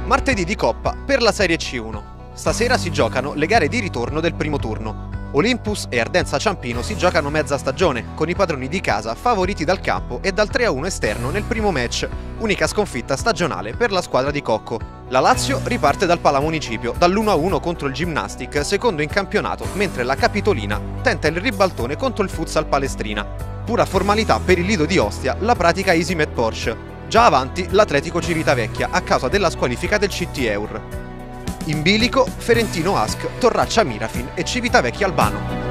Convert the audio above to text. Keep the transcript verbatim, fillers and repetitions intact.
Martedì di Coppa per la Serie C uno. Stasera si giocano le gare di ritorno del primo turno. Olympus e Ardenza Ciampino si giocano mezza stagione, con i padroni di casa favoriti dal campo e dal tre a uno esterno nel primo match, unica sconfitta stagionale per la squadra di Cocco. La Lazio riparte dal Palamunicipio, dall'uno a uno contro il Gymnastic, secondo in campionato, mentre la Capitolina tenta il ribaltone contro il Futsal Palestrina. Pura formalità per il Lido di Ostia, la pratica EasyMed Porsche. Già avanti l'Atletico Civitavecchia a causa della squalifica del C T Eur. In bilico Ferentino Ask, Torraccia Mirafin e Civitavecchia Albano.